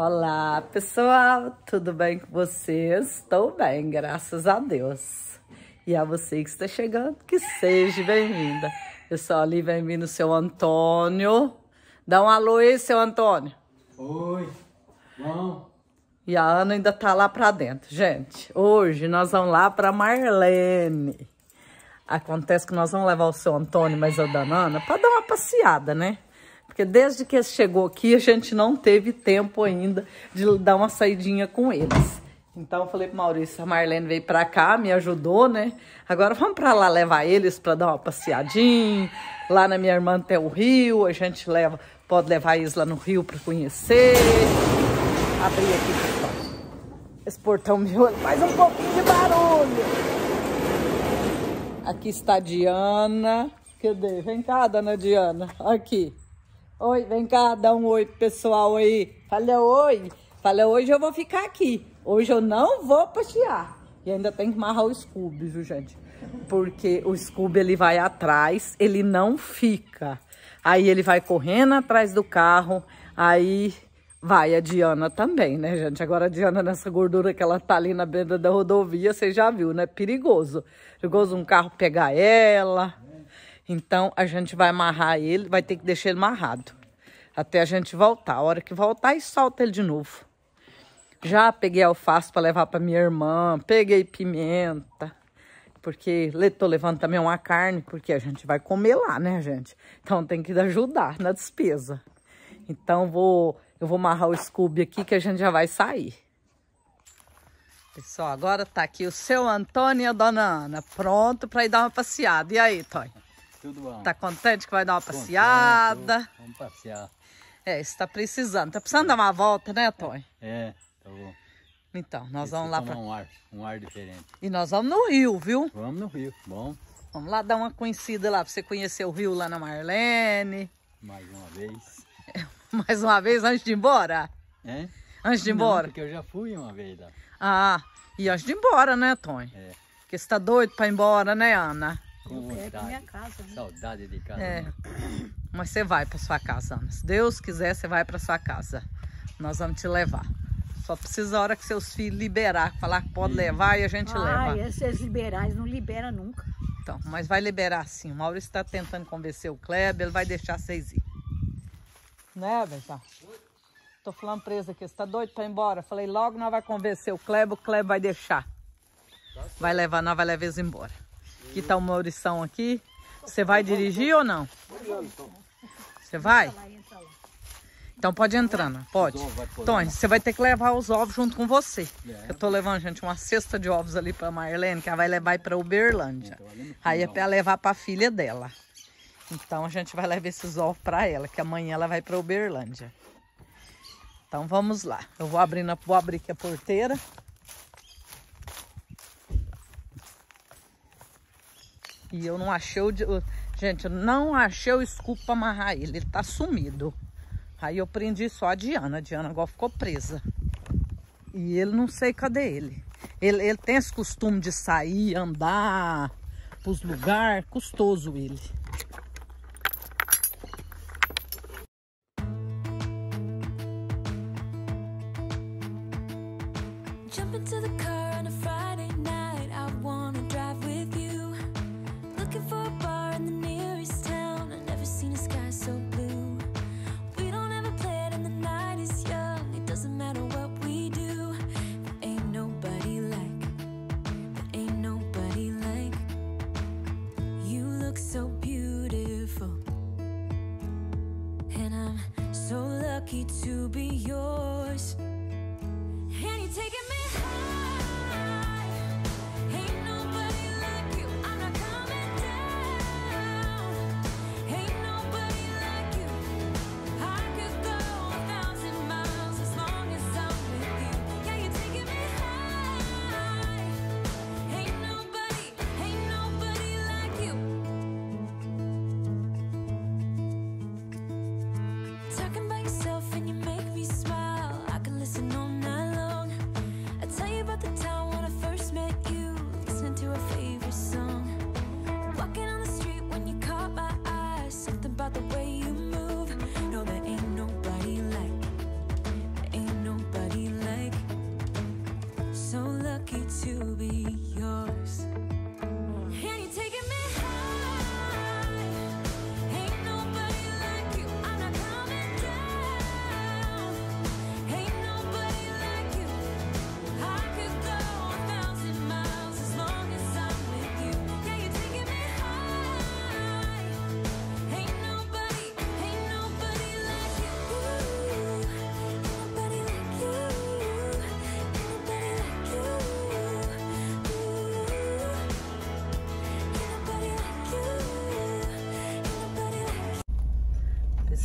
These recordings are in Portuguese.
Olá, pessoal, tudo bem com vocês? Estou bem, graças a Deus. E a você que está chegando, que seja bem-vinda. Pessoal, ali vem vindo o seu Antônio. Dá um alô aí, seu Antônio. Oi, bom. E a Ana ainda tá lá pra dentro. Gente, hoje nós vamos lá pra Marlene. Acontece que nós vamos levar o seu Antônio, mas eu da Ana, pra dar uma passeada, né? Porque desde que ele chegou aqui, a gente não teve tempo ainda de dar uma saidinha com eles. Então eu falei pro Maurício, a Marlene veio pra cá, me ajudou, né? Agora vamos pra lá levar eles pra dar uma passeadinha. Lá na minha irmã tem o rio, a gente pode levar eles lá no rio pra conhecer. Abri aqui, pessoal. Esse portão meu faz um pouquinho de barulho. Aqui está a Diana. Cadê? Vem cá, dona Diana. Aqui. Oi, vem cá, dá um oi pro pessoal aí. Fala oi. Fala, hoje eu vou ficar aqui. Hoje eu não vou passear. E ainda tem que amarrar o Scooby, viu, gente? Porque o Scooby, ele vai atrás, ele não fica. Aí ele vai correndo atrás do carro, aí vai a Diana também, né, gente? Agora a Diana, nessa gordura que ela tá ali na beira da rodovia, você já viu, né? Perigoso. Perigoso um carro pegar ela. Então, a gente vai amarrar ele, vai ter que deixar ele amarrado. Até a gente voltar. A hora que voltar, e solta ele de novo. Já peguei alface para levar para minha irmã, peguei pimenta, porque tô levando também uma carne, porque a gente vai comer lá, né, gente? Então, tem que ajudar na despesa. Então, eu vou amarrar o Scooby aqui, que a gente já vai sair. Pessoal, agora tá aqui o seu Antônio e a dona Ana, pronto para ir dar uma passeada. E aí, Toy? Tudo bom. Tá contente que vai dar uma passeada? Vamos passear. É, você tá precisando. Tá precisando dar uma volta, né, Toy? É, tá bom. Então, nós vamos lá pra... pra... um ar diferente. E nós vamos no rio, viu? Vamos no rio, bom. Vamos lá dar uma conhecida lá, pra você conhecer o rio lá na Marlene. Mais uma vez. Mais uma vez, antes de ir embora? É? Antes de ir embora? Não, porque eu já fui uma vez lá. Ah, e antes de ir embora, né, Tony? É. Porque você tá doido pra ir embora, né, Ana? Com vontade. Minha casa, né? Saudade de casa. É. Né? Mas você vai pra sua casa, Ana. Se Deus quiser, você vai pra sua casa. Nós vamos te levar. Só precisa a hora que seus filhos liberar, falar que pode levar e a gente leva. Esses liberais não liberam nunca. Então, mas vai liberar sim. O Maurício está tentando convencer o Kleber, ele vai deixar vocês ir. Né, Beijão? Tô falando pra eles aqui, você tá doido pra ir embora? Falei, logo nós vai convencer o Kleber vai deixar. Vai levar, nós vai levar eles embora. Aqui tá o Maurição aqui. Você vai dirigir ou não? Você vai? Então pode entrar, não? Pode. Tony, você vai ter que levar os ovos junto com você. Eu tô levando, gente, uma cesta de ovos ali pra Marlene, que ela vai levar para Uberlândia. Aí é pra ela levar pra filha dela. Então a gente vai levar esses ovos pra ela, que amanhã ela vai pra Uberlândia. Então vamos lá. Eu vou abrir aqui a porteira. E eu não achei gente, eu não achei o Scooby pra amarrar ele. Ele tá sumido. Aí eu prendi só a Diana. A Diana agora ficou presa. E ele não sei cadê ele. Ele tem esse costume de sair, andar pros lugares. Custoso ele. Jump into the car on a Friday night. I wanna drive with you. Looking for a bar in the nearest town. I've never seen a sky so blue. We don't ever play it and the night is young. It doesn't matter what we do. There ain't nobody like. There ain't nobody like. You look so beautiful. And I'm so lucky to be yours. And you're taking me high. Ain't nobody like you. I'm not coming down. Ain't nobody like you. I could go 1,000 miles as long as I'm with you. Yeah, you're taking me high. Ain't nobody like you.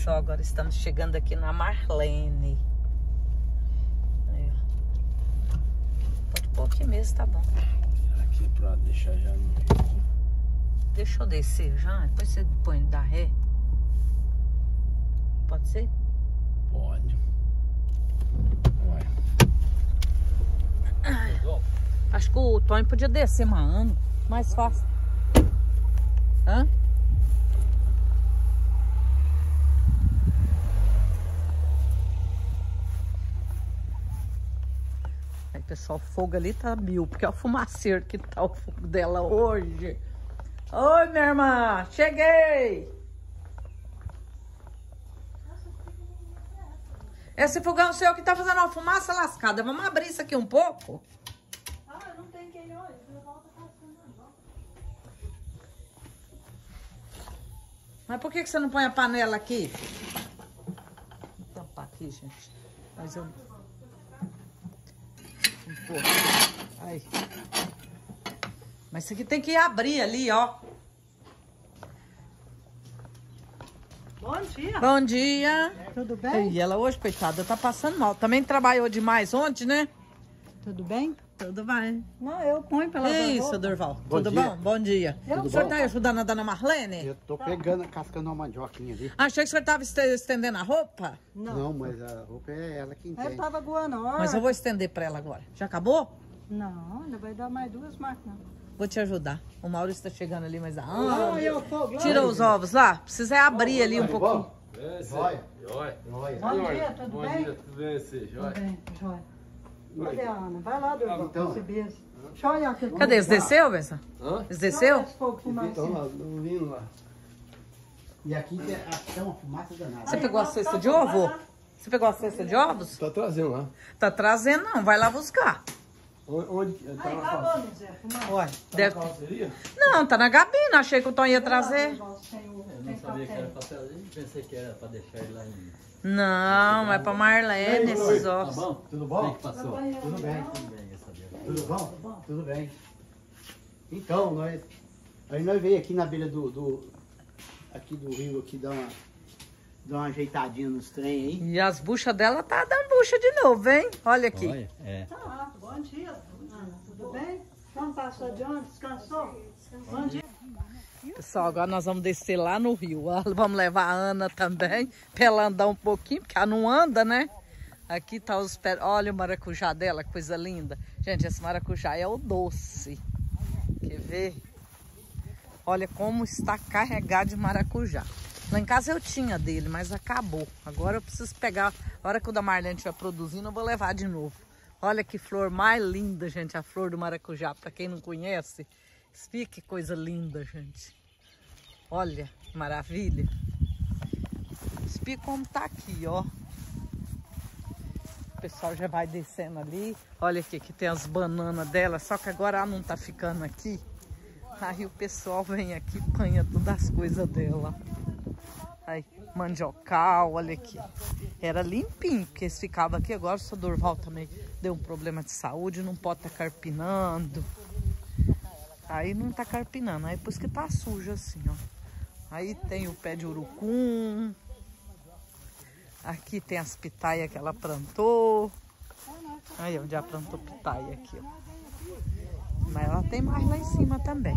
Pessoal, agora estamos chegando aqui na Marlene. Aí, ó. Pode pôr aqui mesmo, tá bom. Aqui pra deixar já no... Deixa eu descer já, depois você põe da ré. Pode ser? Pode. Vai. Acho que o Tony podia descer Maano. Mais fácil. Hã? Aí, pessoal, o fogo ali tá 1000, porque é o fumaceiro que tá o fogo dela hoje. Oi, minha irmã! Cheguei! Esse fogão seu que tá fazendo uma fumaça lascada. Vamos abrir isso aqui um pouco? Ah, não tem quem olhe. Eu volto passando agora. Mas por que você não põe a panela aqui? Vou tampar aqui, gente. Mas eu... Um pouco. Aí. Mas isso aqui tem que abrir ali, ó. Bom dia. Bom dia. Tudo bem? E ela hoje, coitada, tá passando mal. Também trabalhou demais ontem, né? Tudo bem? Tudo bem. Não, eu ponho pela Isso, Durval. Bom Tudo dia. bom? Bom dia. Tudo O senhor bom? tá ajudando a dona Marlene? Eu tô pegando, cascando uma mandioquinha ali. Achei que o senhor tava estendendo a roupa. Não, mas a roupa é ela que Eu entende. tava aguando hora. Mas eu vou estender pra ela agora. Já acabou? Não, ainda vai dar mais 2 máquinas. Vou te ajudar. O Maurício tá chegando ali, mas... Ah, eu fogo. Tira os ovos lá. Precisa é abrir ali um pouquinho. Joia. Joia. Joia. Bom dia, tudo Bom bem? dia, tudo bem você, Tudo Joia? bem, joia. Cadê a Ana? Vai lá, Durval, Então. esse beijo. Joia aqui. Cadê? Eles desceu, Benção? Hã? Eles desceu? Esse fogo Então fumacinho. lá, no vindo lá. E aqui tem uma fumaça danada. Você pegou a cesta de ovo? Você pegou a cesta de ovos? Tá trazendo lá. Tá trazendo, não. Vai lá buscar. Onde? Tá Aí, na acabou, Zé, fumaça. Ué, deve... carroceria? Não, tá na gabina. Achei que o Tom ia trazer. Durval, tem o- Eu tem não sabia que era café. papelzinho, pensei que era pra deixar ele lá em... Não, é pra Marlene esses Tá ovos. bom? Tudo Quem bom? que passou? Tudo bem. Tudo bem, eu sabia. Tudo bom? Tudo bem. Então, nós veio aqui na beira aqui do rio, aqui dar uma ajeitadinha nos trem aí. E as buchas dela tá dando bucha de novo, hein? Olha aqui. Olha, é. Ah, bom dia, Ana. Tudo bem? Como passou de onde? Descansou? Bom dia. Pessoal, agora nós vamos descer lá no rio. Vamos levar a Ana também, pra ela andar um pouquinho, porque ela não anda, né? Aqui tá os pés. Olha o maracujá dela, que coisa linda. Gente, esse maracujá é o doce. Quer ver? Olha como está carregado de maracujá. Lá em casa eu tinha dele, mas acabou. Agora eu preciso pegar. A hora que o da Marlene estiver produzindo, eu vou levar de novo. Olha que flor mais linda, gente, a flor do maracujá. Para quem não conhece, explica que coisa linda, gente. Olha, que maravilha. Explica como tá aqui, ó. O pessoal já vai descendo ali. Olha aqui, que tem as bananas dela, só que agora ela não tá ficando aqui. Aí o pessoal vem aqui e apanha todas as coisas dela. Aí, mandiocal, olha aqui. Era limpinho, porque eles ficavam aqui. Agora o seu Durval também deu um problema de saúde, não pode estar carpinando. Aí não tá carpinando, aí por isso que tá sujo assim, ó. Aí tem o pé de urucum. Aqui tem as pitaias que ela plantou. Aí, ó, já plantou pitaia aqui, ó. Mas ela tem mais lá em cima também.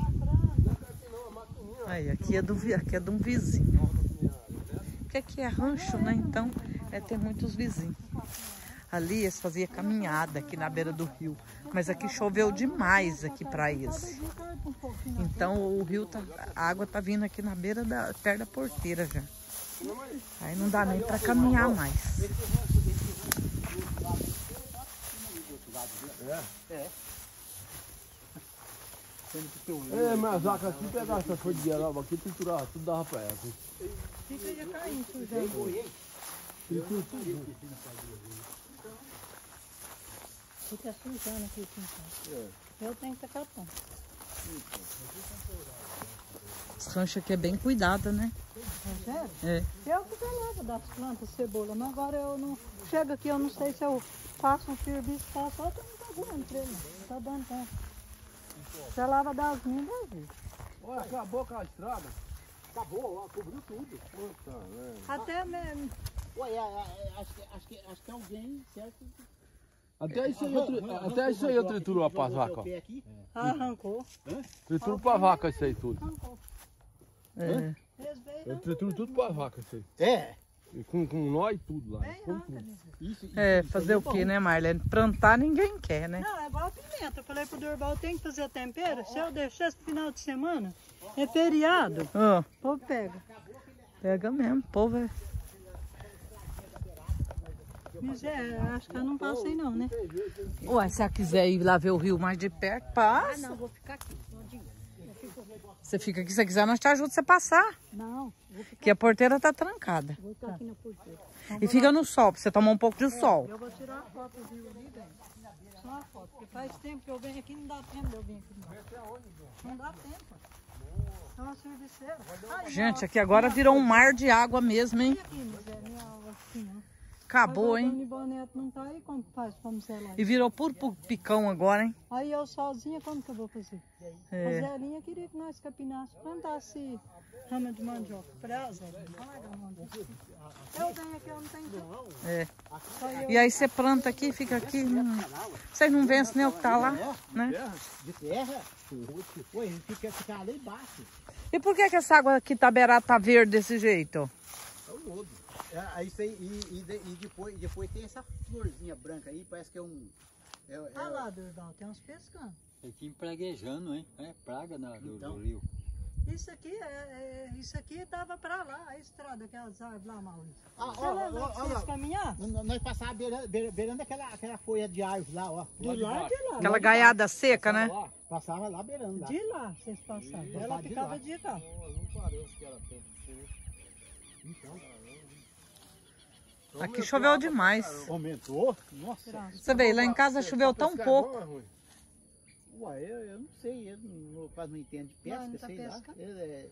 Aí, aqui é de um vizinho, ó. Porque aqui é rancho, né? Então, tem muitos vizinhos. Ali eles faziam caminhada aqui na beira do rio. Mas aqui choveu demais aqui para esse. Então o rio tá, a água tá vindo aqui na beira perto da porteira já. Aí não dá nem para caminhar mais. Mas a vaca aqui pegar essa folha de araba aqui, triturar tudo, dava pra ela. Fica já caindo, sujando. Fica sujando aqui o quintal. Eu tenho que tacar pão. Esse rancho aqui é bem cuidado, né? Sério? É. Eu que levo das plantas, cebola, mas agora eu não... Chega aqui, eu não sei se eu faço um serviço, faço outro, eu não tá dando pra ele, não. Tá dando conta. Você lava das minhas, Brasil. Olha, acabou aquela estrada. acabou, ó, cobriu tudo. Até mesmo. Ué, acho que alguém, certo? Até isso aí eu trituro pra vaca, ó. Arrancou. Trituro pra vaca isso aí tudo. Arrancou. É. Eles veio, Eu trituro tudo pra vaca isso aí. É. E com nó e tudo lá. bem Com arranca. tudo. Isso É, fazer o quê, né, Marlene? Plantar ninguém quer, né? Não, é igual a pimenta. Eu falei pro Durval, tem que fazer tempero. Se eu deixar esse final de semana, é feriado. Ó, O povo pega. pega mesmo, povo. É. Mas acho que eu não passei não, né? Ué, se ela quiser ir lá ver o rio mais de perto, passa. Não, vou ficar aqui. Você fica aqui, se você quiser, nós te ajudamos você passar. Não, Que a porteira tá trancada. vou ficar aqui na porteira. E fica no sol, pra você tomar um pouco de sol. Eu vou tirar uma foto do rio ali, velho. Só uma foto, porque faz tempo que eu venho aqui, não dá tempo de eu vir aqui. Não dá tempo. É uma serviceira. Ai, Gente, aqui agora virou um mar de água mesmo, hein? olha aqui, Zé, minha aula assim, ó. Acabou, Agora, hein? Dona Ivonete não tá aí, como faz pra me selar? E virou puro picão agora, hein? Aí eu sozinha, como que eu vou fazer? É. A Zelinha queria que nós capinássemos, plantasse rama de mandioca. Falei, ah, Zelinha, larga a mandioca. Eu venho aqui, eu não tenho tempo. É. Só eu. E aí você planta aqui, fica aqui. Vocês não vencem nem o que tá lá, né? de terra. Pô, ele fica lá embaixo. E por que essa água aqui Taberá tá verde desse jeito? É o lodo. Isso aí, e depois tem essa florzinha branca aí, parece que é um... Olha lá, Durval, tem uns pescando. Aqui empraguejando, hein? É praga do Então. rio. Isso aqui dava pra lá, a estrada, aquelas árvores lá, Maurício. Você ó, lembra ó, que ó, vocês ó. caminhavam? Nós passávamos beirando aquela folha de árvore lá, ó. De lá, de lá. Aquela gaiada seca, né? Passava lá beirando lá. De lá vocês passavam. Passava Ela de ficava lá. de cá. Não parece que era tempo assim. Então, Aqui choveu demais. aumentou? Nossa. Você vê, lá em casa choveu tão pouco. Ué, eu não sei, eu quase não entendo de pesca, Não, não tá sei lá. pescando?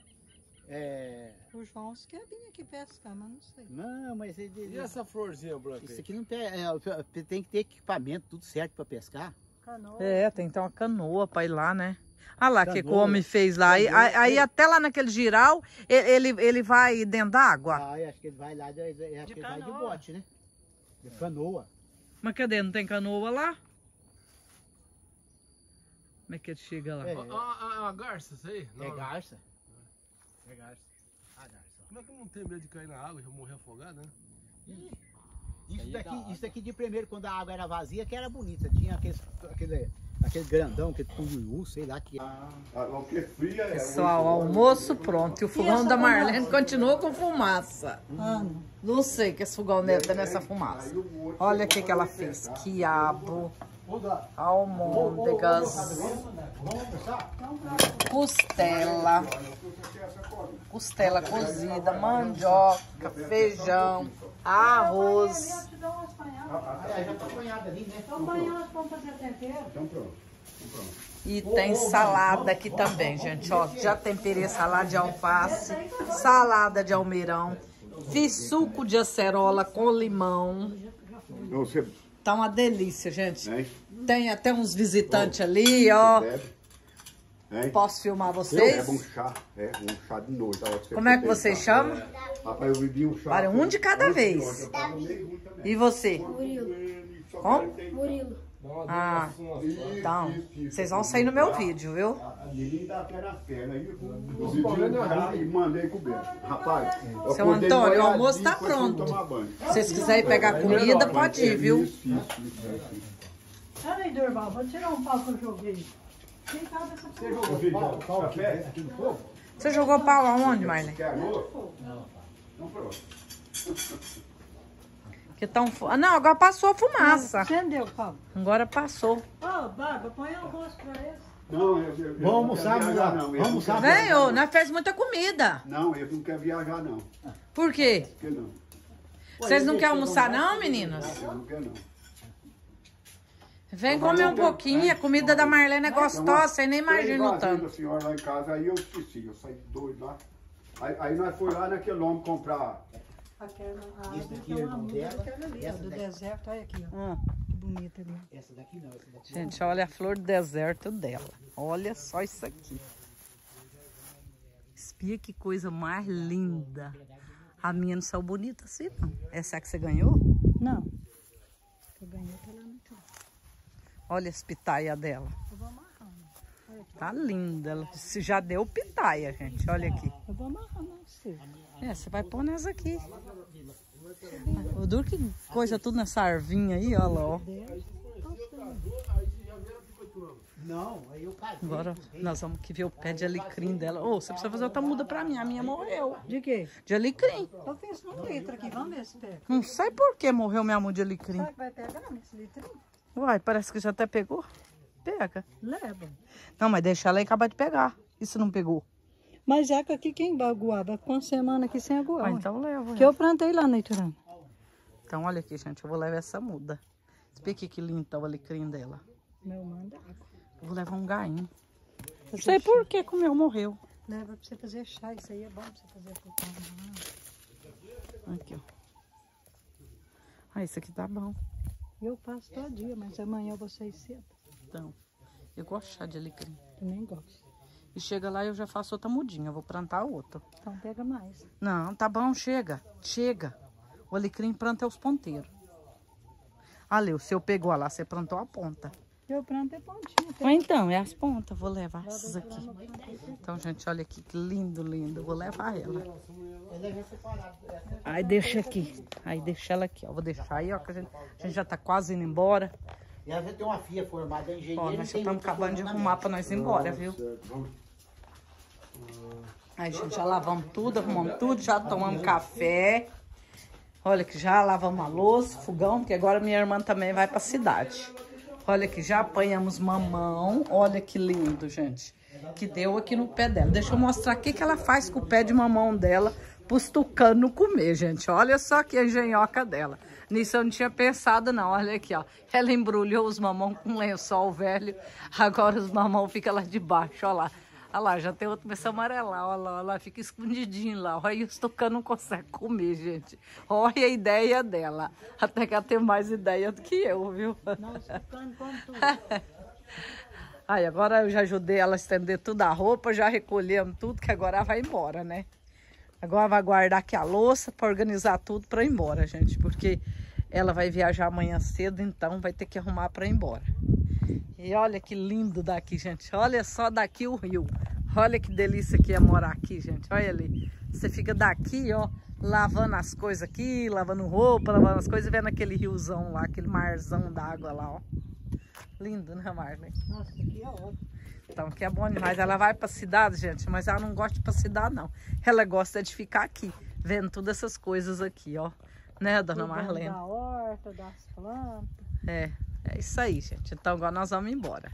O João quer vir aqui pescar, mas não sei. Não, mas E essa florzinha branca isso aí? aqui não tem que ter equipamento, tudo certo para pescar. Canoa. É, tem então uma canoa pra ir lá, né? Olha lá que o Canoa. homem fez lá. Aí até lá naquele giral, ele vai dentro d'água. Ah, eu acho que ele vai lá, acho que ele vai de canoa. bote, né? De canoa. Mas cadê? Não tem canoa lá? Como é que ele chega lá? É. A garça, isso aí? É garça. É garça. A garça. Como é que não tem medo de cair na água e morrer afogado, né? Isso aqui de primeiro, quando a água era vazia, que era bonita. Tinha aquele grandão, aquele tunguiu, sei lá que. O que fria é. Pessoal, almoço pronto. E o fogão da Marlene continua com fumaça. Não sei que esse fogão deve ter nessa fumaça. Olha o que ela fez. Quiabo, almôndegas, costela cozida, mandioca, feijão, arroz. Te dou umas panhadas. Já tá apanhada ali, né? Então panhadas vamos fazer tempero. Então pronto. E tem salada aqui também, gente. Ó, já temperei salada de alface, salada de almeirão, fiz suco de acerola com limão. Você Tá uma delícia, gente. hein? Tem até uns visitantes ali, ó. Bebe, hein? Posso filmar Eu vocês? bebo um chá de noite. Como é que vocês chamam? Rapaz, eu bebi um chá. Olha, um de cada vez. Eu tava meio ruim também. E você? Só Como? que tem- Murilo. Ah, Isso, então, isso. vocês vão sair no meu vídeo, viu? A menina dá pé na perna. Aí eu bebi um chá e mandei comer. Rapaz, eu Seu acordei Antônio, o molhadinho, almoço tá depois fui pronto. tomar banho. Se vocês quiserem pegar comida, pode ir, viu? Isso. Peraí, Durval, vou tirar um pau que eu joguei. Quem sabe essa porra? Aqui no fogo? Você jogou pau aonde, Marlene? Quer arroz? Não. Então pronto. Que tão... Não, agora passou a fumaça. Acendeu o pau. Agora passou. Ô, Barba, põe arroz pra esse. Não, Vamos almoçar, não quero viajar, não. vamos almoçar. Vem, ô, nós fez muita comida. Não, ele não quer viajar, não. Por quê? Por que não? Vocês não querem almoçar não, meninos? Ele não quer, não. Vem comer um pouquinho, a comida da Marlene é gostosa, você nem imagina o Tem tanto. a senhora lá em casa, aí eu esqueci, eu saí doido lá. Aí nós fomos lá naquele homem comprar. Aquela Esse árvore daqui que é é uma irmão muda dela, daquela ali, ó, essa do daqui. deserto. Olha aqui, ó. Que bonita ali. Essa daqui não, essa daqui. Gente, olha a flor do deserto dela. Olha só isso aqui. E que coisa mais linda. A minha não saiu bonita assim, não. Essa é a que você ganhou? Não. Eu ganhei pela noite. Olha as pitaias dela. Eu vou amarrando. Olha aqui. Tá linda. Ela já deu pitaia, gente. Olha aqui. Eu vou amarrando você. Você vai pôr nessa aqui. O duro que coisa tudo nessa arvinha aí, olha lá, ó. Não, aí eu casei. Agora nós vamos aqui ver o pé de alecrim dela. Ô, você precisa fazer outra muda pra mim. A minha morreu. De quê? De alecrim. Eu fiz um litro aqui. Vamos ver se pega. Não sei por que morreu minha muda de alecrim. Será que vai pegar nesse litrinho? Uai, parece que já até pegou. Pega. Leva. Não, mas deixa ela aí acabar de pegar. E se não pegou? Mas é que aqui quem vai aguar? Vai ficar uma semana aqui sem aguar. Ah, ué. então leva. Que eu plantei lá no Iturano. Então olha aqui, gente. Eu vou levar essa muda. Explique que lindo tá o alecrim dela. Meu manda água. Eu vou levar um gainho. Não Fazer sei chá. por que o meu morreu. Leva pra você fazer chá. Isso aí é bom pra você fazer fruta. Aqui, ó. Ah, esse aqui tá bom. Eu passo todo dia, mas amanhã eu vou sair cedo. Então, eu gosto de chá de alecrim. Também gosto. E chega lá e eu já faço outra mudinha. Eu vou plantar outra. Então pega mais. Não, tá bom, chega. Chega. O alecrim planta é os ponteiros. Ali, o seu pegou lá, você plantou a ponta. Eu planto é pontinha. Ou então, é as pontas. Vou levar essas aqui. Então, gente, olha aqui que lindo, lindo. Vou levar ela. Aí deixa aqui. Aí deixa ela aqui, ó. Vou deixar aí, ó, que a gente já tá quase indo embora. E ela já tem uma filha formada em engenheiro. Ó, nós já estamos acabando de arrumar pra nós ir embora, viu? Aí, gente, já lavamos tudo, arrumamos tudo, já tomamos café. Olha que já lavamos a louça, fogão, porque agora minha irmã também vai pra cidade. Olha que já apanhamos mamão. Olha que lindo, gente. Que deu aqui no pé dela. Deixa eu mostrar o que ela faz com o pé de mamão dela pros tucanos comer, gente. Olha só que engenhoca dela. Nisso eu não tinha pensado, não. Olha aqui, ó. Ela embrulhou os mamão com lençol velho. Agora os mamão ficam lá debaixo, ó lá. Olha lá, já tem outro começou a amarelar, olha lá, fica escondidinho lá. Olha, e os tucanos não conseguem comer, gente. Olha a ideia dela. Até que ela tem mais ideia do que eu, viu? Nossa, tucano come tudo. Aí, agora eu já ajudei ela a estender tudo a roupa, já recolhemos tudo, que agora ela vai embora, né? Agora vai guardar aqui a louça para organizar tudo para ir embora, gente. Porque ela vai viajar amanhã cedo, então vai ter que arrumar para ir embora. E olha que lindo daqui, gente. Olha só daqui o rio. Olha que delícia que é morar aqui, gente. Olha ali. Você fica daqui, ó, lavando as coisas aqui, lavando roupa, lavando as coisas e vendo aquele riozão lá, aquele marzão d'água lá, ó. Lindo, né, Marley? Nossa, aqui é ótimo. Então, que é bom demais. Ela vai pra cidade, gente, mas ela não gosta de ir pra cidade, não. Ela gosta de ficar aqui, vendo todas essas coisas aqui, ó. Né, dona Marlene? Da horta, das plantas. É isso aí, gente. Então, agora nós vamos embora.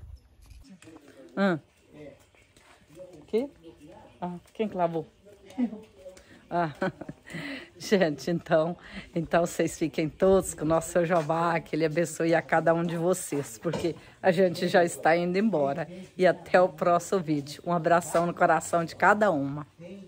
Que? Ah, quem que lavou? Ah, gente, então vocês fiquem todos com o nosso São Jeová, que Ele abençoe a cada um de vocês, porque a gente já está indo embora. E até o próximo vídeo. Um abração no coração de cada uma.